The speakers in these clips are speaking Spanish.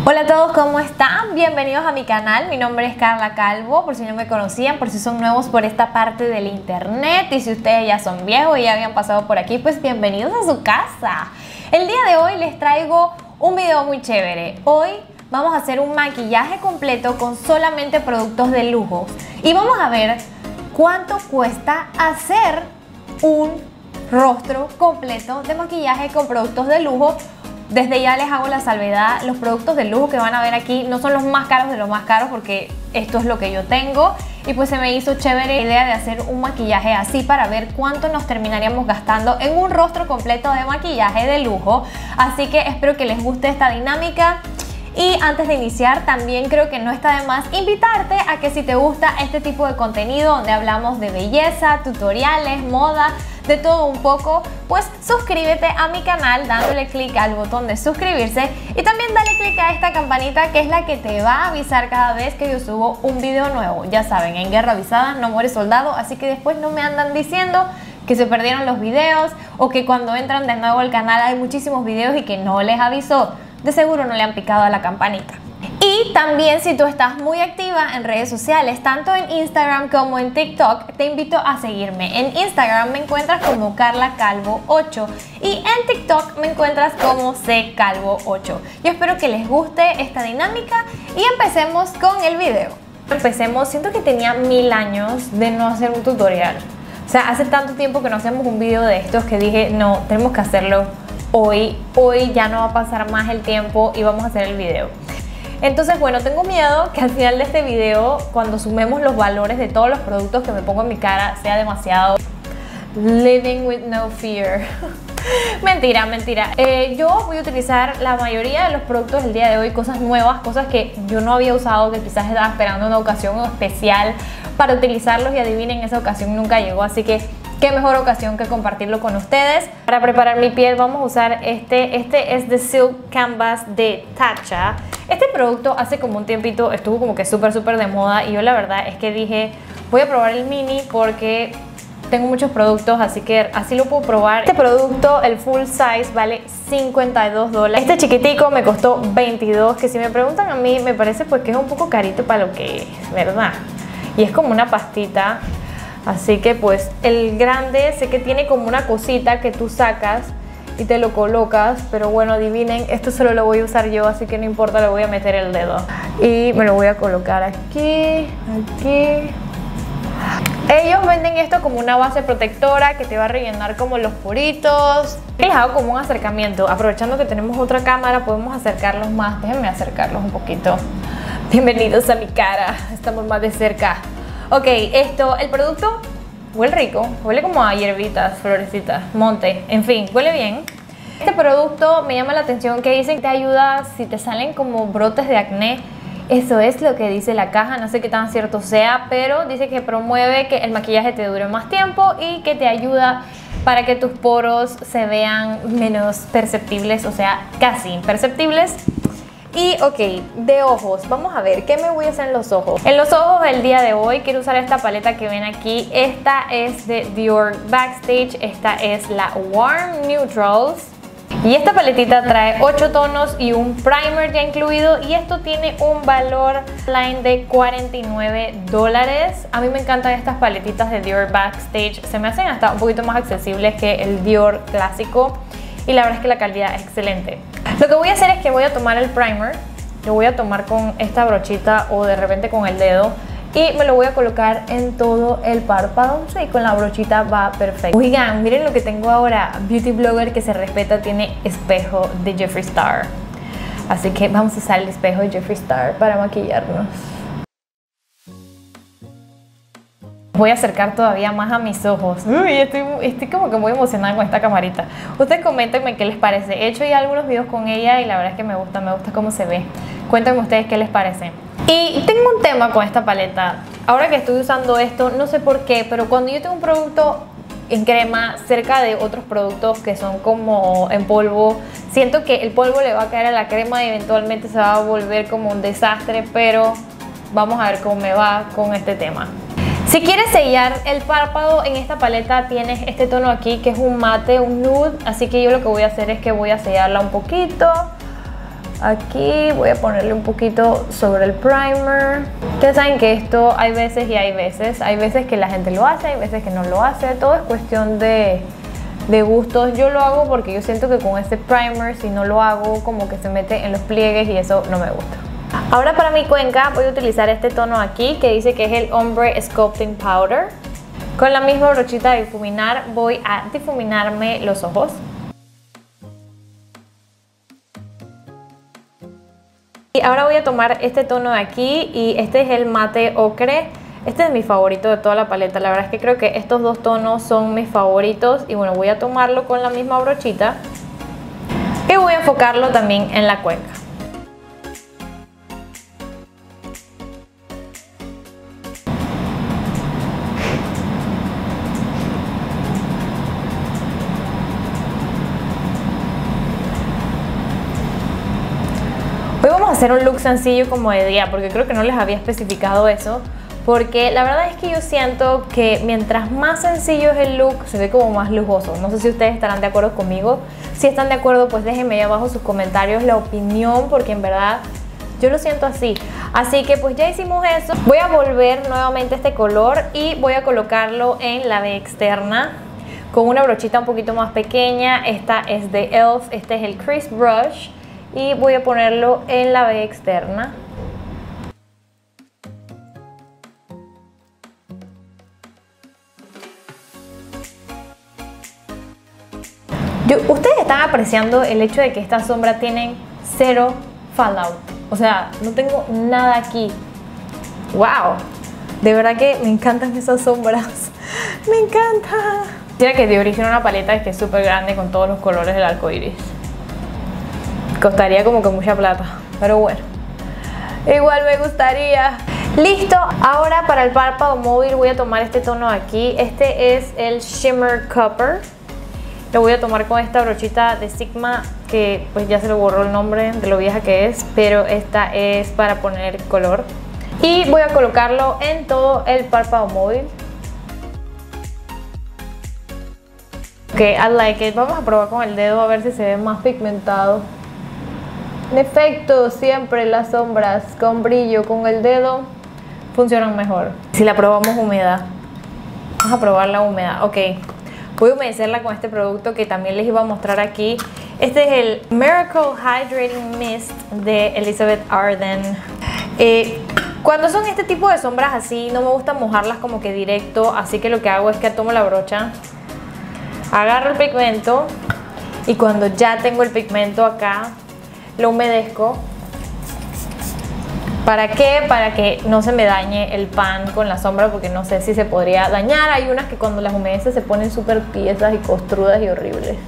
Hola a todos, ¿cómo están? Bienvenidos a mi canal, mi nombre es Carla Calvo, por si no me conocían, por si son nuevos por esta parte del internet y si ustedes ya son viejos y ya habían pasado por aquí, pues bienvenidos a su casa. El día de hoy les traigo un video muy chévere. Hoy vamos a hacer un maquillaje completo con solamente productos de lujo y vamos a ver cuánto cuesta hacer un rostro completo de maquillaje con productos de lujo. Desde ya les hago la salvedad, los productos de lujo que van a ver aquí no son los más caros de los más caros porque esto es lo que yo tengo y pues se me hizo chévere la idea de hacer un maquillaje así para ver cuánto nos terminaríamos gastando en un rostro completo de maquillaje de lujo. Así que espero que les guste esta dinámica. Y antes de iniciar, también creo que no está de más invitarte a que si te gusta este tipo de contenido donde hablamos de belleza, tutoriales, moda, de todo un poco, pues suscríbete a mi canal dándole clic al botón de suscribirse y también dale clic a esta campanita que es la que te va a avisar cada vez que yo subo un video nuevo. Ya saben, en guerra avisada no muere soldado, así que después no me andan diciendo que se perdieron los videos o que cuando entran de nuevo al canal hay muchísimos videos y que no les avisó. De seguro no le han picado a la campanita. Y también si tú estás muy activa en redes sociales, tanto en Instagram como en TikTok, te invito a seguirme. En Instagram me encuentras como Carla Calvo 8 y en TikTok me encuentras como ccalvo 8. Yo espero que les guste esta dinámica y empecemos con el video. Empecemos, siento que tenía 1000 años de no hacer un tutorial. O sea, hace tanto tiempo que no hacemos un video de estos que dije, no, tenemos que hacerlo hoy ya no va a pasar más el tiempo y vamos a hacer el video. Entonces, bueno, tengo miedo que al final de este video, cuando sumemos los valores de todos los productos que me pongo en mi cara, sea demasiado living with no fear. Mentira. Yo voy a utilizar la mayoría de los productos del día de hoy, cosas nuevas, cosas que yo no había usado, que quizás estaba esperando una ocasión especial para utilizarlos y adivinen, esa ocasión nunca llegó, así que qué mejor ocasión que compartirlo con ustedes. Para preparar mi piel vamos a usar este es de Silk Canvas de Tatcha. Este producto hace como un tiempito estuvo como que súper de moda y yo la verdad es que dije, voy a probar el mini porque tengo muchos productos, así que así lo puedo probar. Este producto, el full size, vale $52. Este chiquitico me costó $22, que si me preguntan a mí me parece pues que es un poco carito para lo que es, ¿verdad? Y es como una pastita. Así que pues el grande sé que tiene como una cosita que tú sacas y te lo colocas, pero bueno, adivinen, esto solo lo voy a usar yo, así que no importa, le voy a meter el dedo y me lo voy a colocar aquí. Ellos venden esto como una base protectora que te va a rellenar como los poritos. Les hago como un acercamiento, aprovechando que tenemos otra cámara podemos acercarlos más. Déjenme acercarlos un poquito. Bienvenidos a mi cara, estamos más de cerca. Ok, el producto huele rico, huele como a hierbitas, florecitas, monte, en fin, huele bien. Este producto me llama la atención que dicen que te ayuda si te salen como brotes de acné. Eso es lo que dice la caja, no sé qué tan cierto sea, pero dice que promueve que el maquillaje te dure más tiempo y que te ayuda para que tus poros se vean menos perceptibles, o sea, casi imperceptibles. Y ok, de ojos, vamos a ver, ¿qué me voy a hacer en los ojos? En los ojos del día de hoy quiero usar esta paleta que ven aquí. Esta es de Dior Backstage, esta es la Warm Neutrals. Y esta paletita trae 8 tonos y un primer ya incluido. Y esto tiene un valor line de $49. A mí me encantan estas paletitas de Dior Backstage. Se me hacen hasta un poquito más accesibles que el Dior clásico. Y la verdad es que la calidad es excelente. Lo que voy a hacer es que voy a tomar el primer, lo voy a tomar con esta brochita o de repente con el dedo y me lo voy a colocar en todo el párpado. Sí, con la brochita va perfecto. Oigan, miren lo que tengo ahora. Beauty blogger que se respeta tiene espejo de Jeffree Star. Así que vamos a usar el espejo de Jeffree Star para maquillarnos. Voy a acercar todavía más a mis ojos. Uy, estoy como que muy emocionada con esta camarita. Ustedes coméntenme qué les parece. He hecho ya algunos videos con ella y la verdad es que me gusta cómo se ve. Cuéntenme ustedes qué les parece. Y tengo un tema con esta paleta. Ahora que estoy usando esto, no sé por qué, pero cuando yo tengo un producto en crema cerca de otros productos que son como en polvo, siento que el polvo le va a caer a la crema y eventualmente se va a volver como un desastre, pero vamos a ver cómo me va con este tema. Si quieres sellar el párpado, en esta paleta tienes este tono aquí que es un mate, un nude, así que yo lo que voy a hacer es que voy a sellarla un poquito Aquí voy a ponerle un poquito sobre el primer. Ustedes saben que esto hay veces y hay veces. Hay veces que la gente lo hace, hay veces que no lo hace. Todo es cuestión de gustos. Yo lo hago porque yo siento que con este primer, si no lo hago, como que se mete en los pliegues y eso no me gusta. Ahora para mi cuenca voy a utilizar este tono aquí que dice que es el Ombre Sculpting Powder. Con la misma brochita de difuminar voy a difuminarme los ojos. Y ahora voy a tomar este tono de aquí y este es el mate ocre. Este es mi favorito de toda la paleta. La verdad es que creo que estos dos tonos son mis favoritos. Y bueno, voy a tomarlo con la misma brochita y voy a enfocarlo también en la cuenca. Hoy vamos a hacer un look sencillo como de día, porque creo que no les había especificado eso. Porque la verdad es que yo siento que mientras más sencillo es el look, se ve como más lujoso. No sé si ustedes estarán de acuerdo conmigo. Si están de acuerdo, pues déjenme ahí abajo sus comentarios la opinión, porque en verdad yo lo siento así. Así que pues ya hicimos eso. Voy a volver nuevamente este color y voy a colocarlo en la B externa con una brochita un poquito más pequeña. Esta es de e.l.f., este es el Crease Brush. Y voy a ponerlo en la B externa. Ustedes están apreciando el hecho de que estas sombras tienen cero fallout. O sea, no tengo nada aquí. ¡Wow! De verdad que me encantan esas sombras. ¡Me encanta! Quisiera que Dior hiciera una paleta que es súper grande con todos los colores del arco iris. Costaría como que mucha plata, pero bueno, igual me gustaría. Listo, ahora para el párpado móvil voy a tomar este tono aquí. Este es el Shimmer Copper. Lo voy a tomar con esta brochita de Sigma, que pues ya se le borró el nombre de lo vieja que es, pero esta es para poner color. Y voy a colocarlo en todo el párpado móvil. Ok, I like it. Vamos a probar con el dedo a ver si se ve más pigmentado. En efecto, siempre las sombras con brillo con el dedo funcionan mejor. Si la probamos húmeda, vamos a probar la húmeda. Ok, voy a humedecerla con este producto que también les iba a mostrar aquí. Este es el Miracle Hydrating Mist de Elizabeth Arden. Cuando son este tipo de sombras así, no me gusta mojarlas como que directo, así que lo que hago es que tomo la brocha, agarro el pigmento y cuando ya tengo el pigmento acá, lo humedezco. ¿Para qué? Para que no se me dañe el pan con la sombra, porque no sé si se podría dañar. Hay unas que cuando las humedeces se ponen súper tiesas y costrudas y horribles.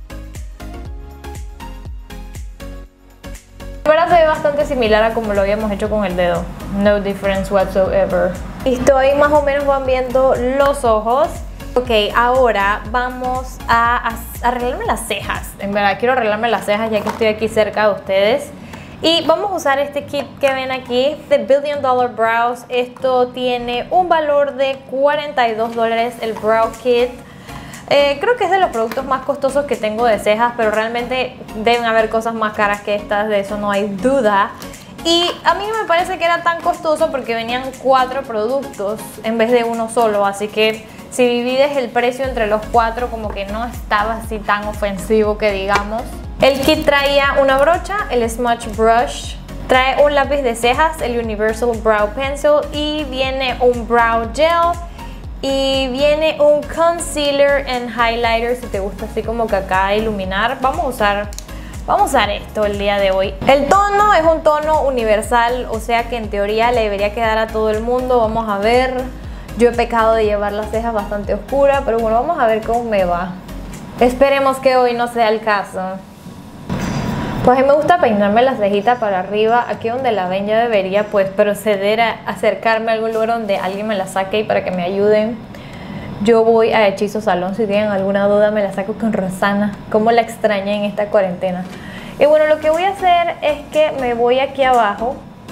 Ahora se ve bastante similar a como lo habíamos hecho con el dedo. No difference whatsoever. Listo, ahí más o menos van viendo los ojos. Ok, ahora vamos a arreglarme las cejas. En verdad quiero arreglarme las cejas ya que estoy aquí cerca de ustedes. Y vamos a usar este kit que ven aquí, The Billion Dollar Brows. Esto tiene un valor de $42 el Brow Kit. Creo que es de los productos más costosos que tengo de cejas, pero realmente deben haber cosas más caras que estas, de eso no hay duda. Y a mí no me parece que era tan costoso porque venían 4 productos en vez de uno solo, así que si divides el precio entre los 4 como que no estaba así tan ofensivo que digamos. El kit traía una brocha, el Smudge Brush, trae un lápiz de cejas, el Universal Brow Pencil, y viene un Brow Gel y viene un Concealer and Highlighter si te gusta así como que acá iluminar. Vamos a usar esto el día de hoy. El tono es un tono universal, o sea que en teoría le debería quedar a todo el mundo. Vamos a ver. Yo he pecado de llevar las cejas bastante oscuras, pero bueno, vamos a ver cómo me va. Esperemos que hoy no sea el caso. Pues a mí me gusta peinarme la cejita para arriba. Aquí donde la ven ya debería pues proceder a acercarme a algún lugar donde alguien me la saque y para que me ayuden. Yo voy a Hechizo Salón, si tienen alguna duda me la saco con Rosana. Cómo la extrañé en esta cuarentena. Y bueno, lo que voy a hacer es que me voy aquí abajo,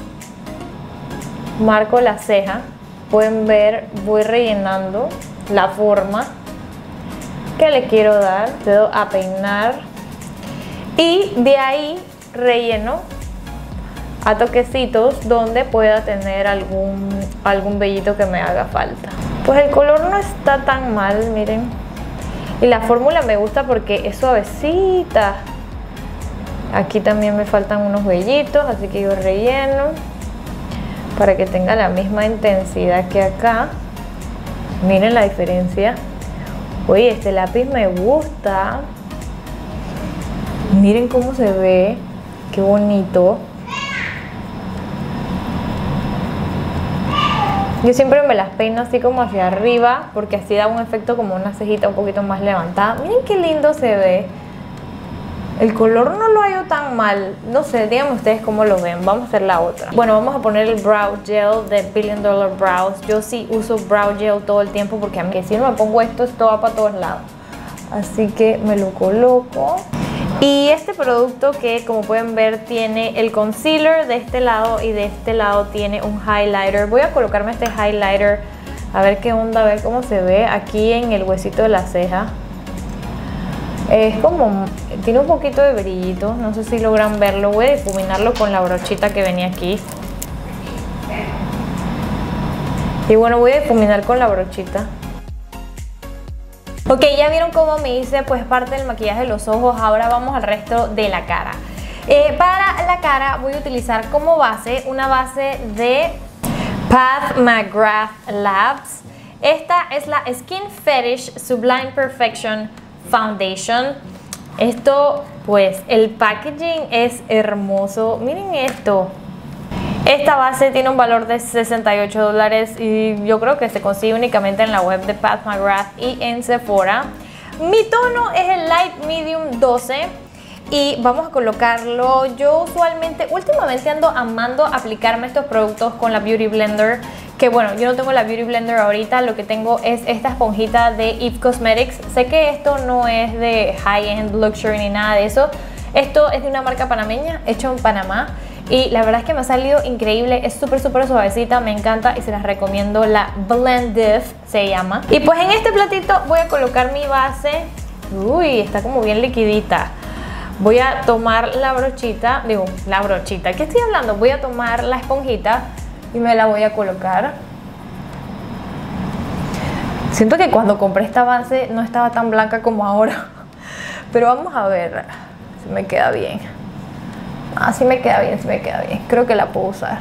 marco la ceja. Pueden ver, voy rellenando la forma que le quiero dar. Procedo a peinar y de ahí relleno a toquecitos donde pueda tener algún vellito que me haga falta. Pues el color no está tan mal, miren. Y la fórmula me gusta porque es suavecita. Aquí también me faltan unos vellitos, así que yo relleno para que tenga la misma intensidad que acá. Miren la diferencia. Oye, este lápiz me gusta. Miren cómo se ve. Qué bonito. Yo siempre me las peino así como hacia arriba porque así da un efecto como una cejita un poquito más levantada. Miren qué lindo se ve. El color no lo hallo tan mal. No sé, díganme ustedes cómo lo ven. Vamos a hacer la otra. Bueno, vamos a poner el Brow Gel de Billion Dollar Brows. Yo sí uso Brow Gel todo el tiempo porque a mí si no me pongo esto va para todos lados. Así que me lo coloco. Y este producto que como pueden ver tiene el concealer de este lado y de este lado tiene un highlighter. Voy a colocarme este highlighter a ver qué onda, a ver cómo se ve aquí en el huesito de la ceja. Es como, tiene un poquito de brillito, no sé si logran verlo. Voy a difuminarlo con la brochita que venía aquí. Y bueno, voy a difuminar con la brochita. Ok, ya vieron cómo me hice pues parte del maquillaje de los ojos. Ahora vamos al resto de la cara. Para la cara voy a utilizar como base una base de Pat McGrath Labs. Esta es la Skin Fetish Sublime Perfection Foundation. Esto pues el packaging es hermoso. Miren esto. Esta base tiene un valor de $68 y yo creo que se consigue únicamente en la web de Pat McGrath y en Sephora. Mi tono es el Light Medium 12 y vamos a colocarlo. Yo últimamente ando amando aplicarme estos productos con la Beauty Blender. Que bueno, yo no tengo la Beauty Blender ahorita, lo que tengo es esta esponjita de It Cosmetics. Sé que esto no es de high-end luxury ni nada de eso. Esto es de una marca panameña, hecho en Panamá. Y la verdad es que me ha salido increíble, es súper suavecita, me encanta y se las recomiendo. La Blendif se llama. Y pues en este platito voy a colocar mi base. Uy, está como bien liquidita. Voy a tomar la brochita, ¿qué estoy hablando? Voy a tomar la esponjita y me la voy a colocar. Siento que cuando compré esta base no estaba tan blanca como ahora. Pero vamos a ver si me queda bien. Ah, sí me queda bien, sí me queda bien. Creo que la puedo usar.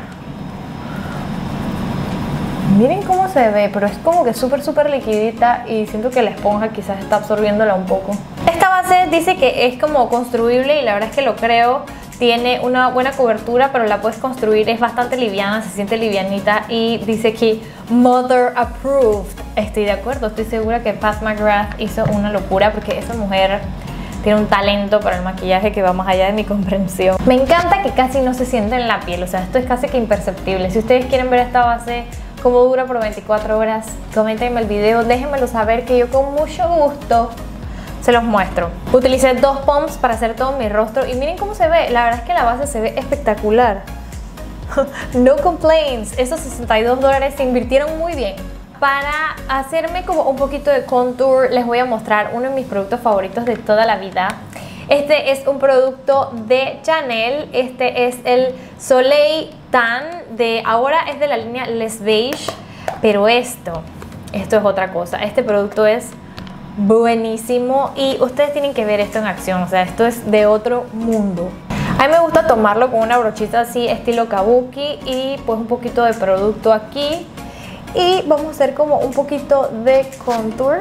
Miren cómo se ve, pero es como que súper liquidita y siento que la esponja quizás está absorbiéndola un poco. Esta base dice que es como construible y la verdad es que lo creo. Tiene una buena cobertura, pero la puedes construir, es bastante liviana, se siente livianita y dice aquí Mother Approved. Estoy de acuerdo, estoy segura que Pat McGrath hizo una locura porque esa mujer tiene un talento para el maquillaje que va más allá de mi comprensión. Me encanta que casi no se siente en la piel, o sea, esto es casi que imperceptible. Si ustedes quieren ver esta base cómo dura por 24 horas, coméntenme el video, déjenmelo saber que yo con mucho gusto se los muestro. Utilicé 2 pumps para hacer todo mi rostro y miren cómo se ve. La verdad es que la base se ve espectacular. No complaints. Esos $62 se invirtieron muy bien. Para hacerme como un poquito de contour les voy a mostrar uno de mis productos favoritos de toda la vida. Este es un producto de Chanel. Este es el Soleil Tan ahora es de la línea Les Beige, pero esto es otra cosa. Este producto es buenísimo y ustedes tienen que ver esto en acción, o sea, esto es de otro mundo. A mí me gusta tomarlo con una brochita así estilo kabuki y pues un poquito de producto aquí y vamos a hacer como un poquito de contour.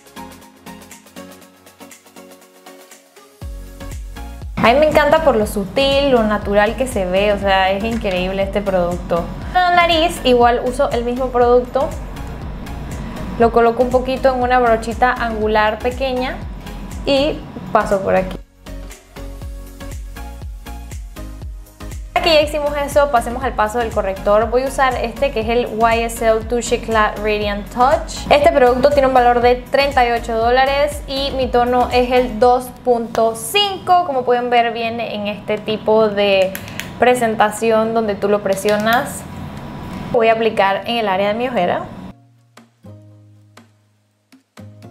A mí me encanta por lo sutil, lo natural que se ve, o sea, es increíble este producto. En la nariz igual uso el mismo producto. Lo coloco un poquito en una brochita angular pequeña y paso por aquí. Aquí ya hicimos eso, pasemos al paso del corrector. Voy a usar este que es el YSL Touche Éclat Radiant Touch. Este producto tiene un valor de $38 y mi tono es el 2.5. Como pueden ver, viene en este tipo de presentación donde tú lo presionas. Voy a aplicar en el área de mi ojera.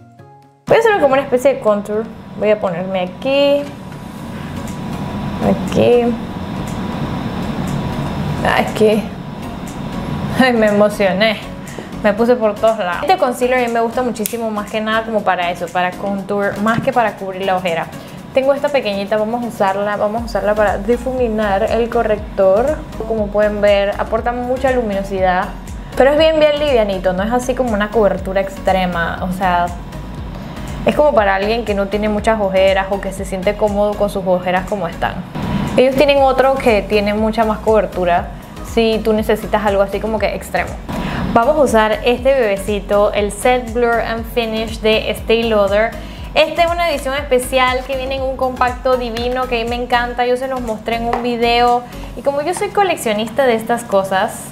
Voy a hacer como una especie de contour. Voy a ponerme aquí, Aquí. Es que ay, me emocioné. Me puse por todos lados. Este concealer a mí me gusta muchísimo, más que nada como para eso, para contour, más que para cubrir la ojera. Tengo esta pequeñita, vamos a usarla para difuminar el corrector. Como pueden ver, aporta mucha luminosidad, pero es bien livianito, no es así como una cobertura extrema. O sea, es como para alguien que no tiene muchas ojeras o que se siente cómodo con sus ojeras como están. Ellos tienen otro que tiene mucha más cobertura si tú necesitas algo así como que extremo. Vamos a usar este bebecito, el Set Blur and Finish de Estée Lauder. Esta es una edición especial que viene en un compacto divino que a mí me encanta. Yo se los mostré en un video y como yo soy coleccionista de estas cosas,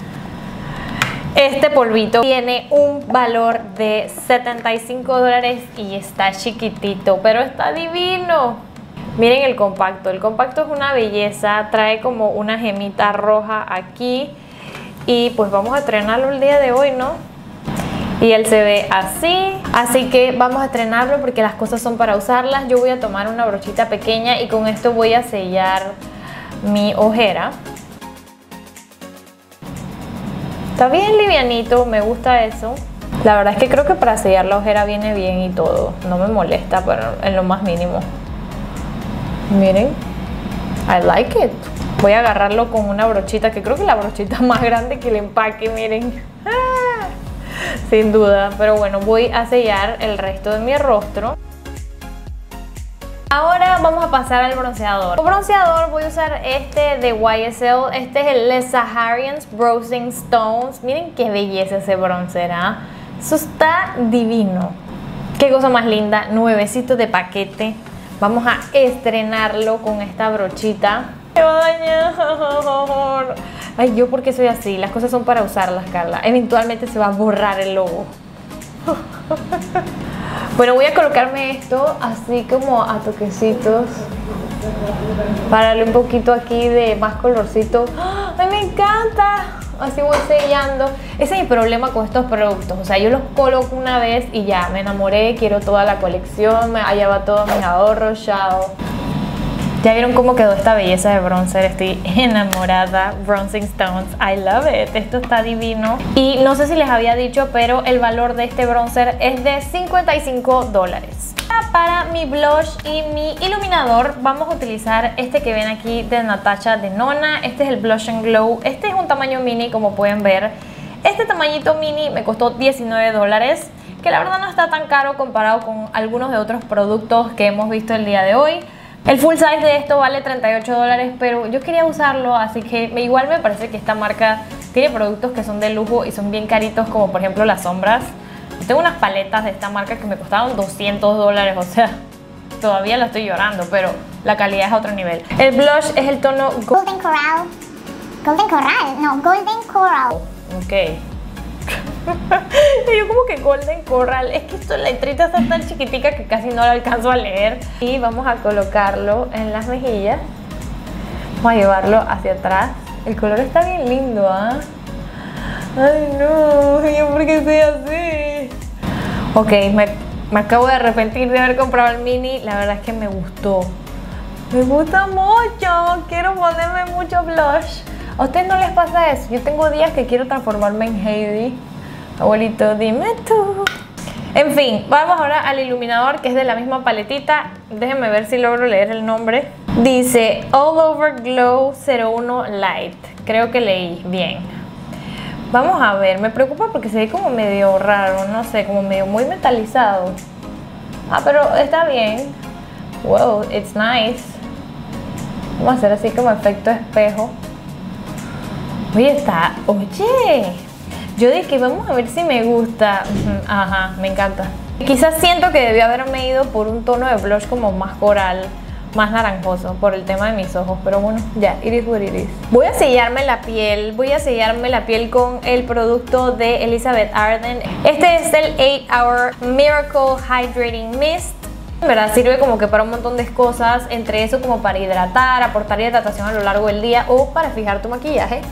este polvito tiene un valor de $75 y está chiquitito, pero está divino. Miren el compacto es una belleza, trae como una gemita roja aquí y pues vamos a estrenarlo el día de hoy, ¿no? Y él se ve así que vamos a estrenarlo porque las cosas son para usarlas. Yo voy a tomar una brochita pequeña y con esto voy a sellar mi ojera. Está bien livianito, me gusta eso. La verdad es que creo que para sellar la ojera viene bien y todo. No me molesta, pero en lo más mínimo. Miren, I like it. Voy a agarrarlo con una brochita, que creo que la brochita más grande que el empaque, miren. Sin duda, pero bueno, voy a sellar el resto de mi rostro. Ahora vamos a pasar al bronceador. Como bronceador voy a usar este de YSL. Este es el Les Saharians Bronzing Stones. Miren qué belleza ese bronzer, ¿eh? Eso está divino. Qué cosa más linda, nuevecito de paquete. Vamos a estrenarlo con esta brochita. Me va a dañar. Ay, yo porque soy así, las cosas son para usarlas, Carla. Eventualmente se va a borrar el logo. Bueno, voy a colocarme esto así como a toquecitos para darle un poquito aquí de más colorcito. ¡Ay, me encanta! Así voy sellando. Ese es mi problema con estos productos. O sea, yo los coloco una vez y ya, me enamoré, quiero toda la colección, allá va todos mis ahorros, chao. ¿Ya vieron cómo quedó esta belleza de bronzer? Estoy enamorada. Bronzing Stones, I love it. Esto está divino. Y no sé si les había dicho, pero el valor de este bronzer es de $55. Para mi blush y mi iluminador vamos a utilizar este que ven aquí de Natasha Denona. Este es el Blush and Glow. Este es un tamaño mini, como pueden ver. Este tamañito mini me costó $19, que la verdad no está tan caro comparado con algunos de otros productos que hemos visto el día de hoy. El full size de esto vale $38, pero yo quería usarlo, así que igual me parece que esta marca tiene productos que son de lujo y son bien caritos, como por ejemplo las sombras. Yo tengo unas paletas de esta marca que me costaron $200, o sea, todavía la estoy llorando, pero la calidad es a otro nivel. El blush es el tono Golden Coral. Golden Coral, no, Golden Coral. Ok. Y yo como que Golden Coral, es que la letrita está tan chiquitica que casi no la alcanzo a leer. Y vamos a colocarlo en las mejillas. Vamos a llevarlo hacia atrás. El color está bien lindo, ¿ah? Ay no, yo por qué soy así. Ok, me acabo de arrepentir de haber comprado el mini. La verdad es que me gustó. Me gusta mucho. Quiero ponerme mucho blush. ¿A ustedes no les pasa eso? Yo tengo días que quiero transformarme en Heidi. Abuelito, dime tú. En fin, vamos ahora al iluminador, que es de la misma paletita. Déjenme ver si logro leer el nombre. Dice All Over Glow 01 Light. Creo que leí bien. Vamos a ver, me preocupa porque se ve como medio raro, no sé, como medio muy metalizado. Ah, pero está bien. Wow, it's nice. Vamos a hacer así como efecto espejo. Oye, yo dije, vamos a ver si me gusta. Ajá, me encanta. Quizás siento que debí haberme ido por un tono de blush como más coral, más naranjoso, por el tema de mis ojos. Pero bueno, ya, it is what it is. Voy a sellarme la piel con el producto de Elizabeth Arden. Este es el 8 Hour Miracle Hydrating Mist. En verdad sirve como que para un montón de cosas, entre eso como para hidratar, aportar hidratación a lo largo del día o para fijar tu maquillaje.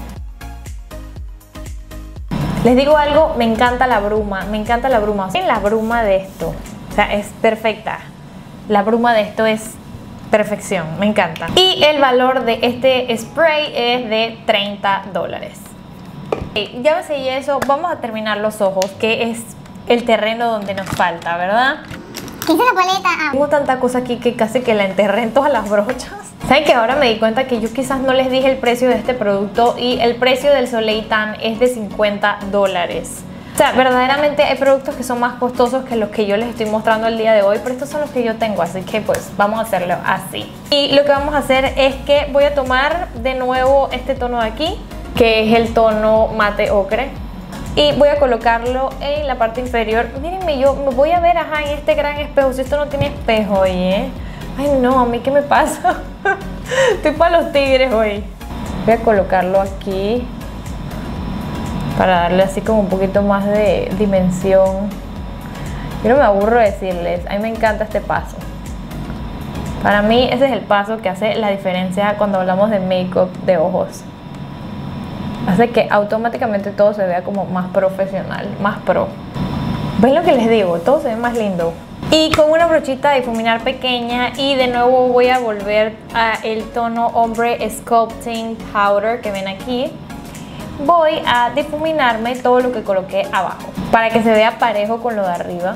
Les digo algo, me encanta la bruma, Miren la bruma de esto, o sea, es perfecta. La bruma de esto es Perfección, me encanta. Y el valor de este spray es de $30. Ya me sellé eso, vamos a terminar los ojos, que es el terreno donde nos falta, ¿verdad? ¿Qué hice la paleta? Tengo tanta cosa aquí que casi que la enterré en todas las brochas. ¿Saben que ahora me di cuenta que yo quizás no les dije el precio de este producto y el precio del Soleil Tan es de $50? O sea, verdaderamente hay productos que son más costosos que los que yo les estoy mostrando el día de hoy, pero estos son los que yo tengo, así que pues vamos a hacerlo así. Y lo que vamos a hacer es que voy a tomar de nuevo este tono de aquí, que es el tono mate ocre, y voy a colocarlo en la parte inferior. Mírenme, yo me voy a ver en este gran espejo, si esto no tiene espejo hoy, Ay no, a mí qué me pasa. Estoy para los tigres hoy. Voy a colocarlo aquí para darle así como un poquito más de dimensión. Yo no me aburro de decirles, a mí me encanta este paso. Para mí ese es el paso que hace la diferencia cuando hablamos de make-up de ojos. Hace que automáticamente todo se vea como más profesional, más pro. ¿Ven lo que les digo? Todo se ve más lindo. Y con una brochita de difuminar pequeña, y de nuevo voy a volver a el tono Ombre Sculpting Powder que ven aquí. Voy a difuminarme todo lo que coloqué abajo para que se vea parejo con lo de arriba.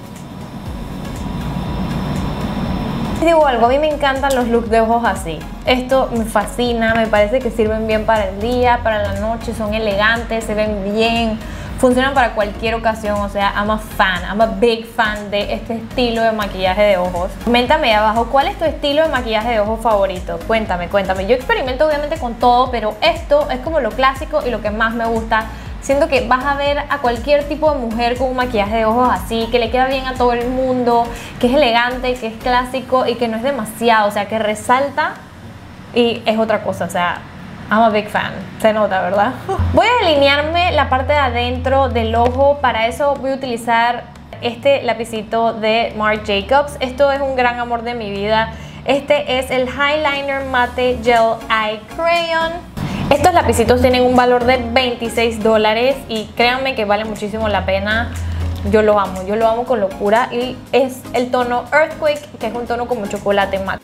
Les digo algo, a mí me encantan los looks de ojos así. Esto me fascina, me parece que sirven bien para el día, para la noche, son elegantes, se ven bien, funcionan para cualquier ocasión. O sea, I'm a big fan de este estilo de maquillaje de ojos. Coméntame ahí abajo cuál es tu estilo de maquillaje de ojos favorito. Cuéntame. Yo experimento obviamente con todo, pero esto es como lo clásico y lo que más me gusta. Siento que vas a ver a cualquier tipo de mujer con un maquillaje de ojos así, que le queda bien a todo el mundo, que es elegante, que es clásico y que no es demasiado, o sea, que resalta y es otra cosa. O sea, I'm a big fan, se nota, ¿verdad? Voy a delinearme la parte de adentro del ojo. Para eso voy a utilizar este lapicito de Marc Jacobs. Esto es un gran amor de mi vida. Este es el Highliner Matte Gel Eye Crayon. Estos lapicitos tienen un valor de $26 y créanme que vale muchísimo la pena. Yo lo amo con locura, y es el tono Earthquake, que es un tono como chocolate mate.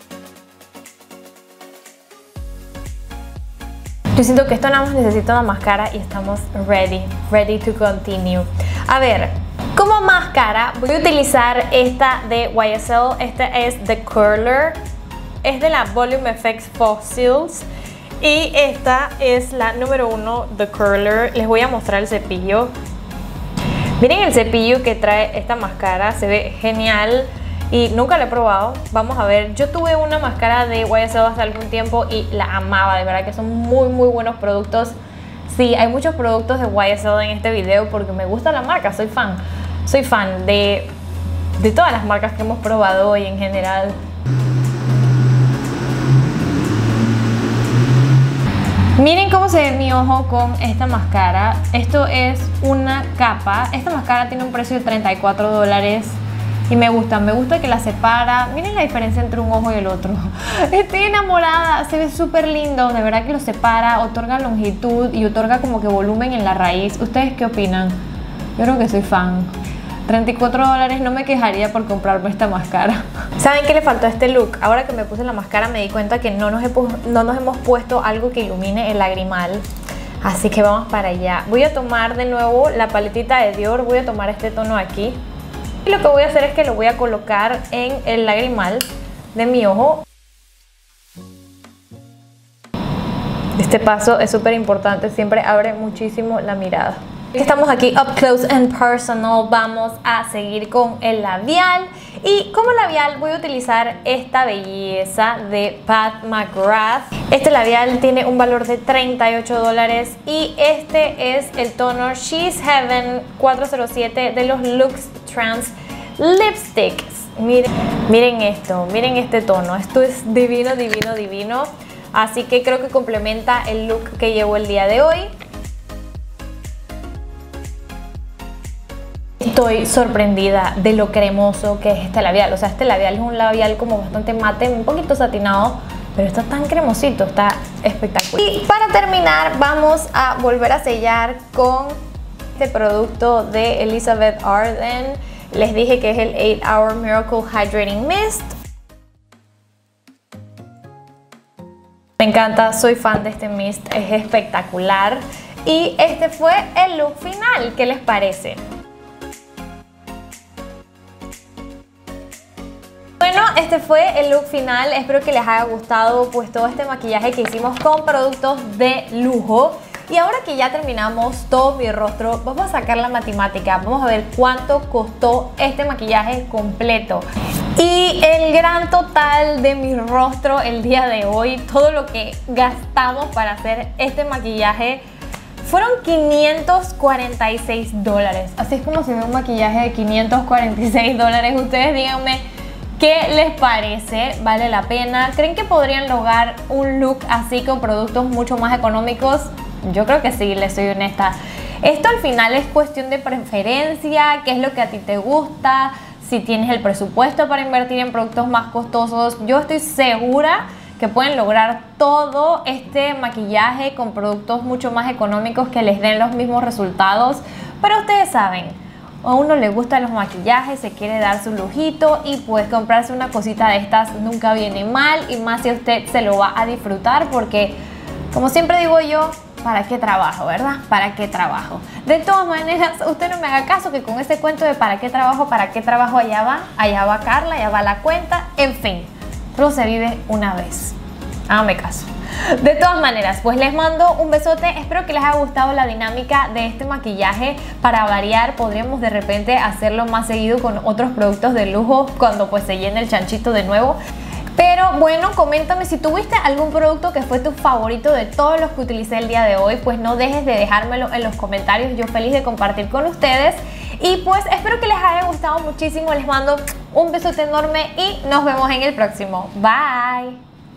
Yo siento que esto nada más necesita una máscara y estamos ready to continue. A ver, como máscara voy a utilizar esta de YSL. Esta es The Curler, es de la Volume Effects Fossils. Y esta es la número 1, The Curler. Les voy a mostrar el cepillo. Miren el cepillo que trae esta máscara, se ve genial y nunca lo he probado. Vamos a ver, yo tuve una máscara de YSL hace algún tiempo y la amaba, de verdad que son muy buenos productos. Sí, hay muchos productos de YSL en este video porque me gusta la marca, soy fan de todas las marcas que hemos probado hoy en general. Miren cómo se ve mi ojo con esta máscara. Esto es una capa. Esta máscara tiene un precio de $34 y me gusta que la separa. Miren la diferencia entre un ojo y el otro. Estoy enamorada, se ve súper lindo. De verdad que lo separa, otorga longitud y otorga como que volumen en la raíz. ¿Ustedes qué opinan? Yo creo que soy fan. $34, no me quejaría por comprarme esta máscara. ¿Saben qué le faltó a este look? Ahora que me puse la máscara me di cuenta que no nos hemos puesto algo que ilumine el lagrimal. Así que vamos para allá. Voy a tomar de nuevo la paletita de Dior. Voy a tomar este tono aquí. Y lo que voy a hacer es que lo voy a colocar en el lagrimal de mi ojo. Este paso es súper importante, siempre abre muchísimo la mirada. Estamos aquí up close and personal, vamos a seguir con el labial. Y como labial voy a utilizar esta belleza de Pat McGrath. Este labial tiene un valor de $38 y este es el tono She's Heaven 407 de los Lux Trans Lipsticks. Miren esto, miren este tono, esto es divino. Así que creo que complementa el look que llevo el día de hoy. Estoy sorprendida de lo cremoso que es este labial. O sea, este labial es un labial como bastante mate, un poquito satinado, pero está tan cremosito, está espectacular. Y para terminar vamos a volver a sellar con este producto de Elizabeth Arden. Les dije que es el 8 Hour Miracle Hydrating Mist. Me encanta, soy fan de este mist, es espectacular. Y este fue el look final, ¿qué les parece? Bueno, este fue el look final, espero que les haya gustado pues todo este maquillaje que hicimos con productos de lujo. Y ahora que ya terminamos todo mi rostro, vamos a sacar la matemática, vamos a ver cuánto costó este maquillaje completo. Y el gran total de mi rostro el día de hoy, todo lo que gastamos para hacer este maquillaje, fueron $546. Así es como se ve un maquillaje de $546. Ustedes díganme qué les parece, ¿vale la pena? ¿Creen que podrían lograr un look así con productos mucho más económicos? Yo creo que sí, les soy honesta. Esto al final es cuestión de preferencia, qué es lo que a ti te gusta, si tienes el presupuesto para invertir en productos más costosos. Yo estoy segura que pueden lograr todo este maquillaje con productos mucho más económicos que les den los mismos resultados. Pero ustedes saben, a uno le gustan los maquillajes, se quiere dar su lujito y pues comprarse una cosita de estas nunca viene mal, y más si usted se lo va a disfrutar, porque como siempre digo yo, ¿para qué trabajo, verdad? ¿Para qué trabajo? De todas maneras, usted no me haga caso que con ese cuento de ¿para qué trabajo? Allá va Carla, allá va la cuenta, en fin, solo se vive una vez. Hágame caso. De todas maneras, pues les mando un besote, espero que les haya gustado la dinámica de este maquillaje. Para variar, podríamos de repente hacerlo más seguido con otros productos de lujo cuando pues se llene el chanchito de nuevo. Pero bueno, coméntame si tuviste algún producto que fue tu favorito de todos los que utilicé el día de hoy, pues no dejes de dejármelo en los comentarios, yo feliz de compartir con ustedes. Y pues espero que les haya gustado muchísimo, les mando un besote enorme y nos vemos en el próximo. Bye.